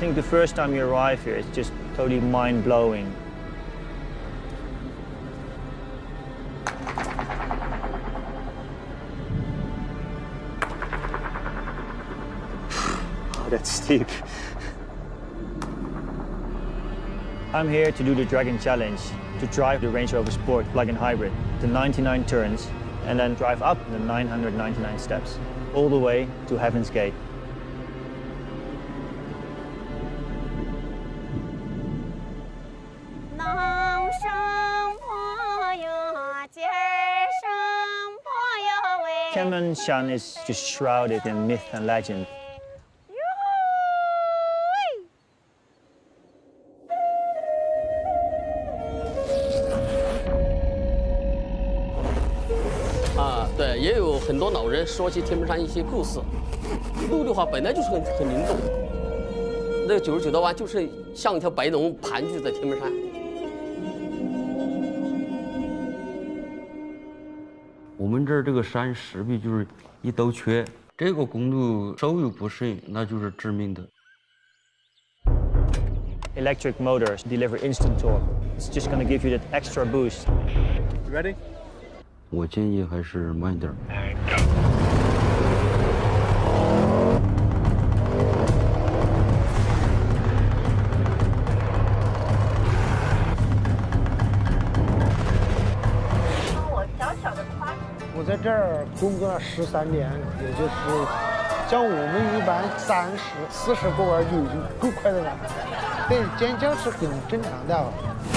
think the first time you arrive here, it's just totally mind-blowing. Oh, that's steep. I'm here to do the Dragon Challenge, to drive the Range Rover Sport plug-in hybrid, the 99 turns, and then drive up the 999 steps, all the way to Heaven's Gate. Tianmenshan is just shrouded in myth and legend. 对，也有很多老人说起天门山一些故事。路的话本来就是很灵动，那99道弯就是像一条白龙盘踞在天门山。 我们这儿这个山势必就是一兜缺，这个公路稍有不慎，那就是致命的。 Electric motors deliver instant torque. It's just going to give you that extra boost. You ready? 我建议还是慢点儿。 我在这儿工作了13年，也就是像我们一般30、40个弯就已经够快的了，对，尖叫是很正常的。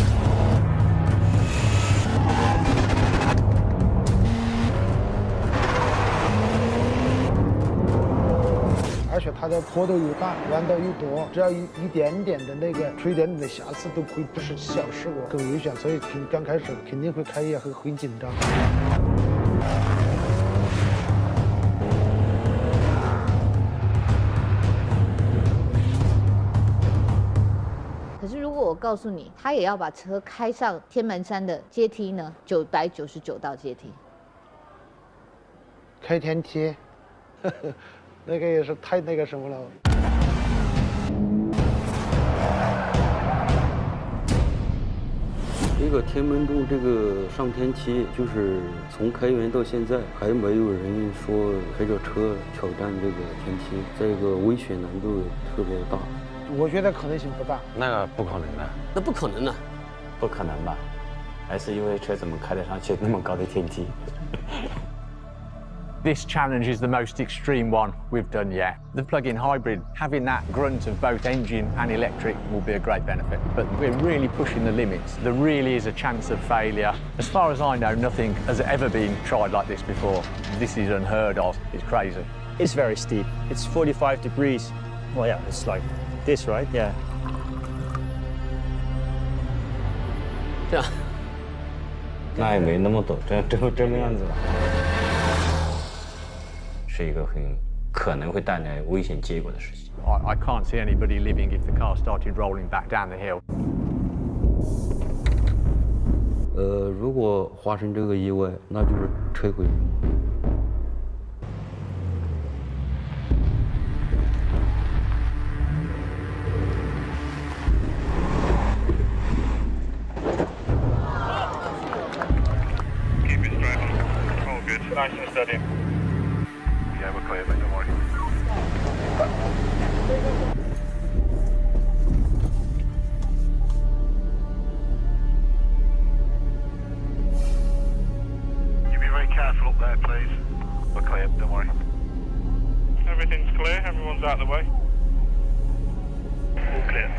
而且它的坡度又大，弯道又多，只要一点点的那个出一点点的瑕疵，都会不是小事故，很危险。所以刚开始肯定会开业很紧张。 可是如果我告诉你，他也要把车开上天门山的阶梯呢？999道阶梯， 开天梯，那个也是太那个什么了。 这个天门洞这个上天梯，就是从开园到现在，还没有人说开着车挑战这个天梯，这个危险难度特别大。 我觉得可能性不大。 那个不可能的。 那不可能的。 不可能吧？还是因为车怎么开得上去那么高的天梯 ？This challenge is the most extreme one we've done yet. The plug-in hybrid, having that grunt of both engine and electric will be a great benefit. But we're really pushing the limits. There really is a chance of failure. As far as I know, nothing has ever been tried like this before. This is unheard of. It's crazy. It's very steep. It's 45 degrees. Well, yeah, it's like this, right? Yeah. 这样。 那也没那么陡，这么样子吧。是一个很可能会带来危险结果的事情。 I can't see anybody living if the car started rolling back down the hill. 如果发生这个意外，那就是车毁人亡。 Keep it straight on. All good. Nice and steady. Yeah, we're clear, mate, don't worry. You be very careful up there, please. We're clear, don't worry. Everything's clear, everyone's out of the way. All clear.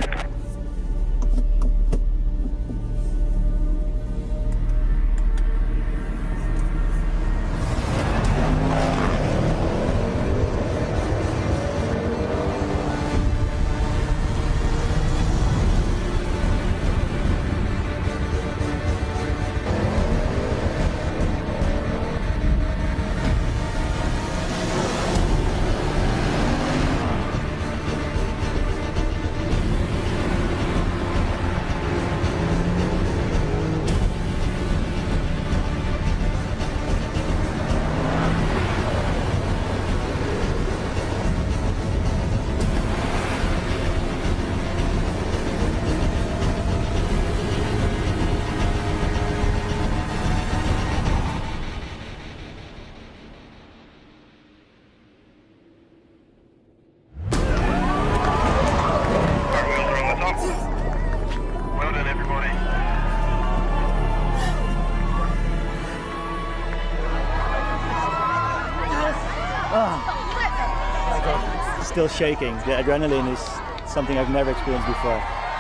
Still shaking. The adrenaline is something I've never experienced before.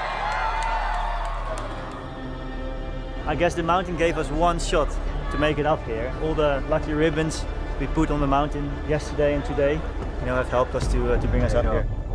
I guess the mountain gave us one shot to make it up here. All the lucky ribbons we put on the mountain yesterday and today, have helped us to bring us up here.